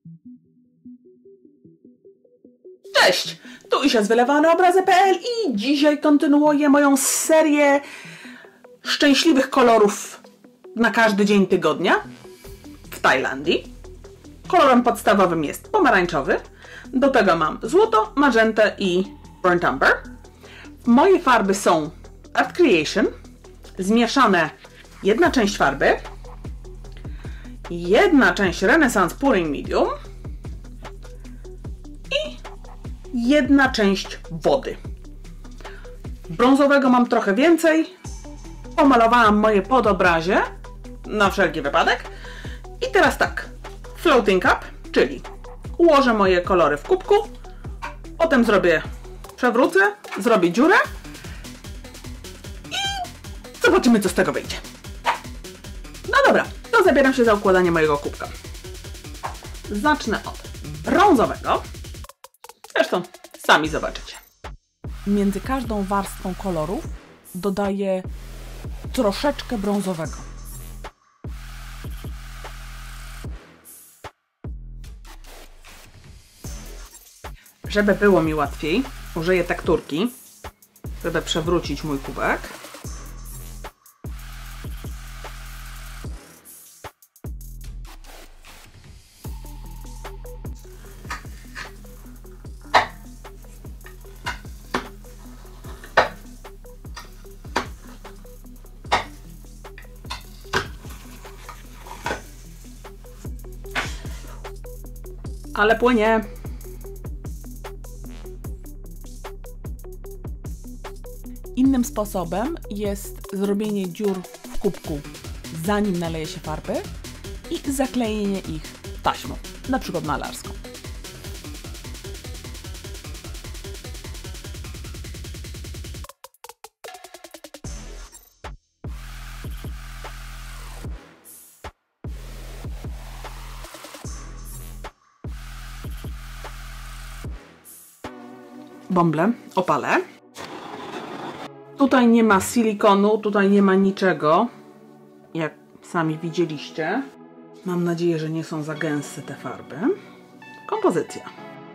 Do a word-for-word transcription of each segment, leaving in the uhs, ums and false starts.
Cześć! Tu Isia z wylewany obrazy kropka p l i dzisiaj kontynuuję moją serię szczęśliwych kolorów na każdy dzień tygodnia w Tajlandii. Kolorem podstawowym jest pomarańczowy. Do tego mam złoto, magentę i burnt umber. Moje farby są Art Creation, zmieszane jedna część farby, jedna część Renaissance Pouring Medium i jedna część wody. Brązowego mam trochę więcej. Pomalowałam moje podobrazie na wszelki wypadek. I teraz tak, floating cup, czyli ułożę moje kolory w kubku, potem zrobię, przewrócę, zrobię dziurę i zobaczymy, co z tego wyjdzie. No dobra, to zabieram się za układanie mojego kubka. Zacznę od brązowego. Zresztą sami zobaczycie. Między każdą warstwą kolorów dodaję troszeczkę brązowego. Żeby było mi łatwiej, użyję tekturki, żeby przewrócić mój kubek. Ale płynie. Innym sposobem jest zrobienie dziur w kubku, zanim naleje się farby, i zaklejenie ich taśmą, na przykład malarską. Bąble opalę. Tutaj nie ma silikonu, tutaj nie ma niczego, jak sami widzieliście. Mam nadzieję, że nie są za gęste te farby. Kompozycja.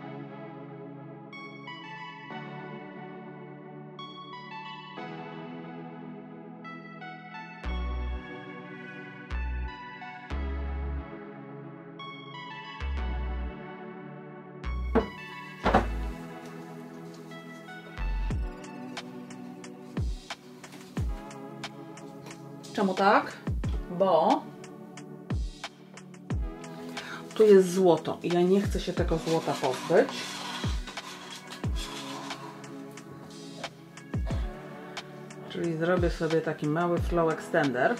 Czemu tak? Bo tu jest złoto i ja nie chcę się tego złota pozbyć. Czyli zrobię sobie taki mały flow extender.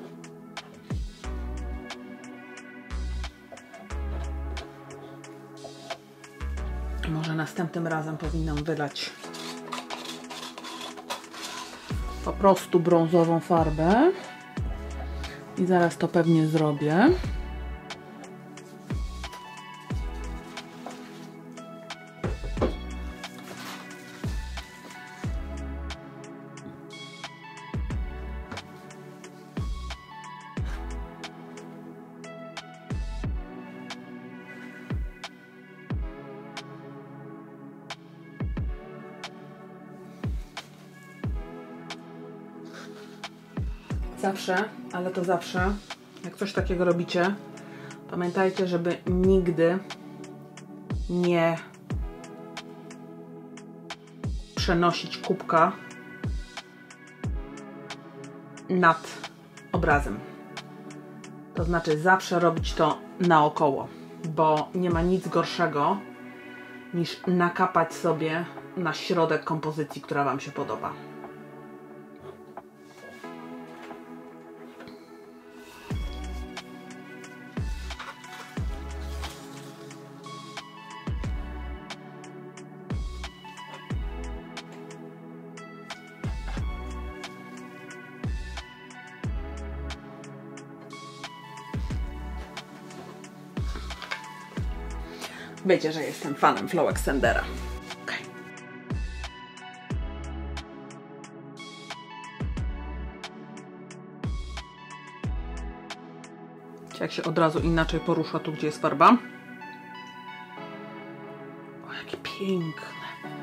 Może następnym razem powinnam wylać po prostu brązową farbę i zaraz to pewnie zrobię. Zawsze, ale to zawsze, jak coś takiego robicie, pamiętajcie, żeby nigdy nie przenosić kubka nad obrazem. To znaczy zawsze robić to naokoło, bo nie ma nic gorszego niż nakapać sobie na środek kompozycji, która Wam się podoba. Wiecie, że jestem fanem Flow Extendera. Okay. Jak się od razu inaczej porusza tu, gdzie jest farba. piękne.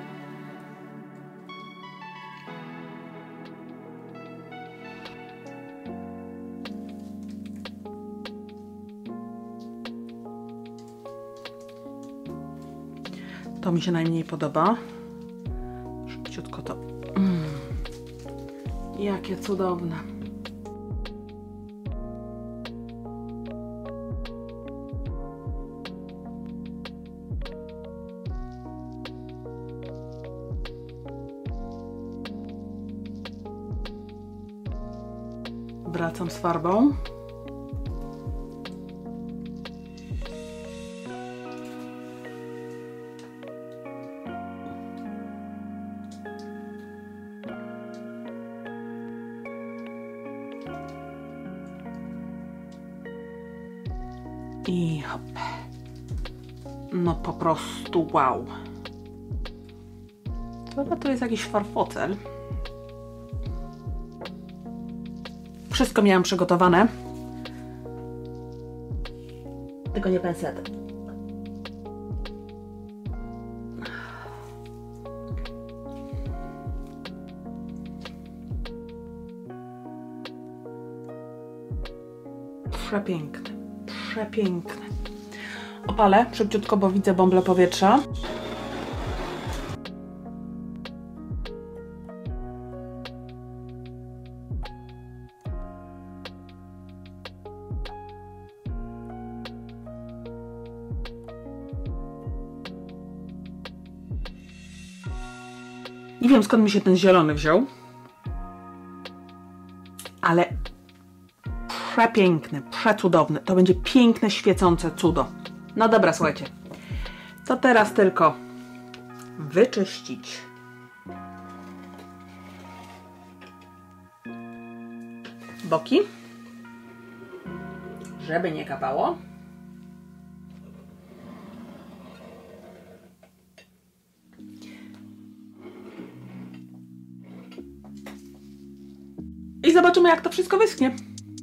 To mi się najmniej podoba. Szybciutko to. Mm. Jakie cudowne. Wracam z farbą. I hop. No po prostu wow. Chyba to jest jakiś farfocel. Wszystko miałam przygotowane. Tylko nie pensety. Przepiękne. Przepiękne. Opalę szybciutko, bo widzę bąble powietrza. Nie wiem, skąd mi się ten zielony wziął, ale przepiękny, przecudowny. To będzie piękne, świecące cudo. No dobra, słuchajcie. To teraz tylko wyczyścić boki, żeby nie kapało. I zobaczymy, jak to wszystko wyschnie.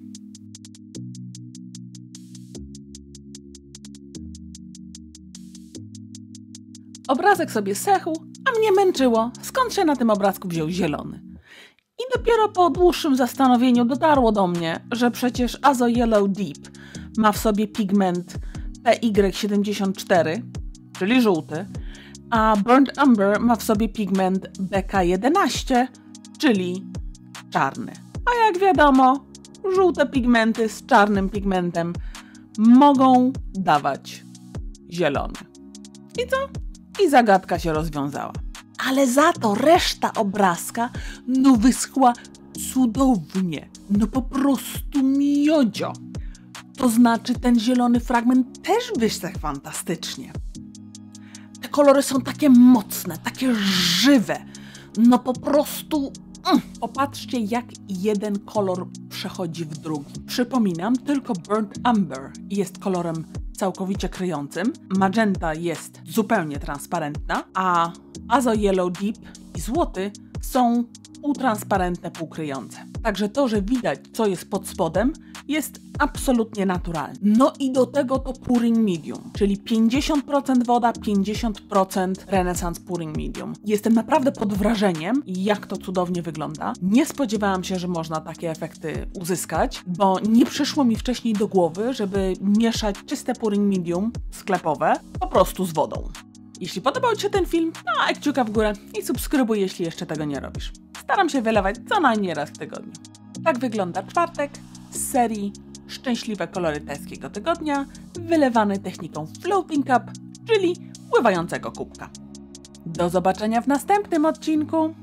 Obrazek sobie sechł, a mnie męczyło, skąd się na tym obrazku wziął zielony. I dopiero po dłuższym zastanowieniu dotarło do mnie, że przecież Azo Yellow Deep ma w sobie pigment P Y siedemdziesiąt cztery, czyli żółty, a Burnt Umber ma w sobie pigment B K jedenaście, czyli czarny. A jak wiadomo, żółte pigmenty z czarnym pigmentem mogą dawać zielony. I co? I zagadka się rozwiązała. Ale za to reszta obrazka no wyschła cudownie. No po prostu miodzio. To znaczy ten zielony fragment też wysechł fantastycznie. Te kolory są takie mocne, takie żywe. No po prostu... Mm. Popatrzcie, jak jeden kolor przechodzi w drugi. Przypominam, tylko Burnt Umber jest kolorem całkowicie kryjącym. Magenta jest zupełnie transparentna, a Azo Yellow Deep i złoty są półtransparentne, półkryjące. Także to, że widać, co jest pod spodem, jest absolutnie naturalne. No i do tego to Pouring Medium, czyli pięćdziesiąt procent woda, pięćdziesiąt procent Renaissance Pouring Medium. Jestem naprawdę pod wrażeniem, jak to cudownie wygląda. Nie spodziewałam się, że można takie efekty uzyskać, bo nie przyszło mi wcześniej do głowy, żeby mieszać czyste Pouring Medium sklepowe po prostu z wodą. Jeśli podobał Ci się ten film, daj kciuka w górę i subskrybuj, jeśli jeszcze tego nie robisz. Staram się wylewać co najmniej raz w tygodniu. Tak wygląda czwartek z serii Szczęśliwe kolory tajskiego tygodnia, wylewany techniką Floating Cup, czyli pływającego kubka. Do zobaczenia w następnym odcinku!